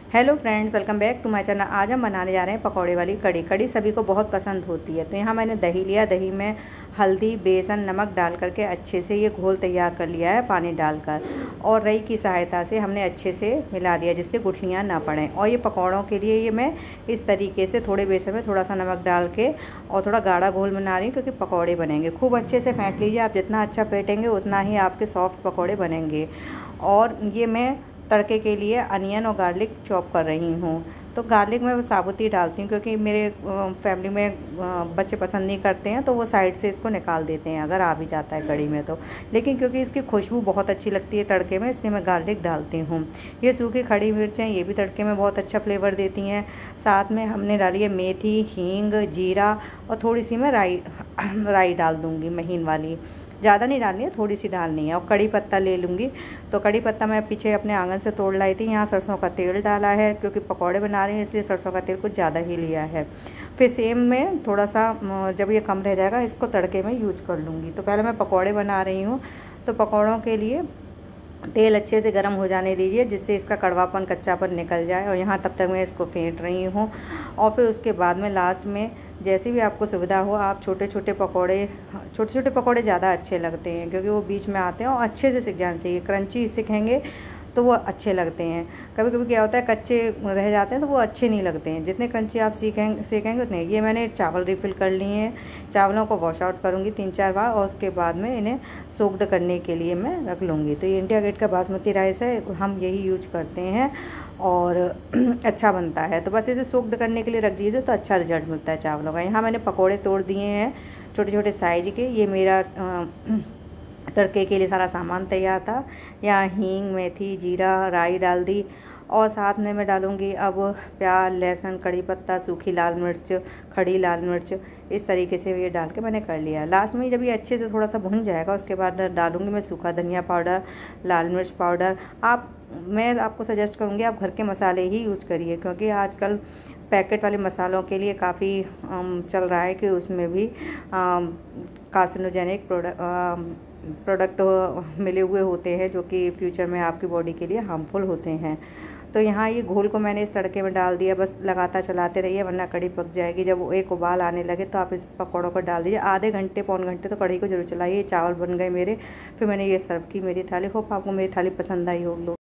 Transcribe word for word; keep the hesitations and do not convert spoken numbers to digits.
Hello friends, welcome back to my channel. आज हम बनाने जा रहे हैं पकौड़े वाली कड़ी। कड़ी सभी को बहुत पसंद होती है। तो यहाँ मैंने दही लिया, दही में हल्दी, बेसन, नमक डाल करके अच्छे से ये घोल तैयार कर लिया है पानी डालकर, और रई की सहायता से हमने अच्छे से मिला दिया जिससे गुठलियाँ ना पड़ें। और ये पकौड़ों के लिए ये मैं इस तरीके से थोड़े बेसन में थोड़ा सा नमक डाल के और थोड़ा गाढ़ा घोल बना रही हूँ, क्योंकि पकौड़े बनेंगे। खूब अच्छे से फेंट लीजिए। आप जितना अच्छा फेंटेंगे उतना ही आपके सॉफ्ट पकौड़े बनेंगे। और ये मैं तड़के के लिए अनियन और गार्लिक चॉप कर रही हूँ। तो गार्लिक मैं साबुत ही डालती हूँ, क्योंकि मेरे फैमिली में बच्चे पसंद नहीं करते हैं, तो वो साइड से इसको निकाल देते हैं अगर आ भी जाता है कड़ी में तो। लेकिन क्योंकि इसकी खुशबू बहुत अच्छी लगती है तड़के में, इसलिए मैं गार्लिक डालती हूँ। ये सूखी खड़ी मिर्चें, ये भी तड़के में बहुत अच्छा फ्लेवर देती हैं। साथ में हमने डाली है मेथी, हींग, जीरा, और थोड़ी सी मैं राई राई डाल दूँगी, महीन वाली। ज़्यादा नहीं डालनी है, थोड़ी सी डालनी है। और कड़ी पत्ता ले लूँगी। तो कड़ी पत्ता मैं पीछे अपने आंगन से तोड़ लाई थी। यहाँ सरसों का तेल डाला है, क्योंकि पकौड़े बना रही हैं इसलिए सरसों का तेल कुछ ज़्यादा ही लिया है। फिर सेम में थोड़ा सा, जब ये कम रह जाएगा, इसको तड़के में यूज कर लूँगी। तो पहले मैं पकौड़े बना रही हूँ। तो पकौड़ों के लिए तेल अच्छे से गर्म हो जाने दीजिए, जिससे इसका कड़वापन, कच्चापन निकल जाए। और यहाँ तब तक मैं इसको फेंट रही हूँ। और फिर उसके बाद में लास्ट में जैसी भी आपको सुविधा हो, आप छोटे छोटे पकोड़े छोटे छोटे पकोड़े ज़्यादा अच्छे लगते हैं, क्योंकि वो बीच में आते हैं और अच्छे से सिक जाना चाहिए। क्रंची सिकेंगे तो वो अच्छे लगते हैं। कभी कभी क्या होता है, कच्चे रह जाते हैं तो वो अच्छे नहीं लगते हैं। जितने क्रंची आप सीखेंगे सेकेंगे उतने। ये मैंने चावल रिफ़िल कर लिए हैं। चावलों को वॉश आउट करूँगी तीन चार बार, और उसके बाद में इन्हें सोक्ड करने के लिए मैं रख लूँगी। तो ये इंडिया गेट का बासमती राइस है, हम यही यूज करते हैं और अच्छा बनता है। तो बस इसे सोक्ड करने के लिए रख दीजिए तो अच्छा रिजल्ट मिलता है चावलों का। यहाँ मैंने पकोड़े तोड़ दिए हैं छोटे छोटे साइज के। ये मेरा तड़के के लिए सारा सामान तैयार था। यहाँ हींग, मेथी, जीरा, राई डाल दी, और साथ में मैं डालूँगी अब प्याज, लहसुन, कड़ी पत्ता, सूखी लाल मिर्च, खड़ी लाल मिर्च। इस तरीके से ये डाल के मैंने कर लिया। लास्ट में जब ये अच्छे से थोड़ा सा भुन जाएगा, उसके बाद डालूँगी मैं सूखा धनिया पाउडर, लाल मिर्च पाउडर। आप मैं आपको सजेस्ट करूँगी आप घर के मसाले ही यूज करिए, क्योंकि आजकल पैकेट वाले मसालों के लिए काफ़ी चल रहा है कि उसमें भी कार्सिनोजेनिक प्रोडक्ट प्रोडक्ट मिले हुए होते हैं, जो कि फ्यूचर में आपकी बॉडी के लिए हार्मफुल होते हैं। तो यहाँ ये घोल को मैंने इस तड़के में डाल दिया। बस लगातार चलाते रहिए, वरना कड़ी पक जाएगी। जब वो एक उबाल आने लगे तो आप इस पकौड़ों को डाल दीजिए। आधे घंटे पौन घंटे तो कड़ी को जरूर चलाइए। चावल बन गए मेरे। फिर मैंने ये सर्व की मेरी थाली। होप आपको मेरी थाली पसंद आई होगी।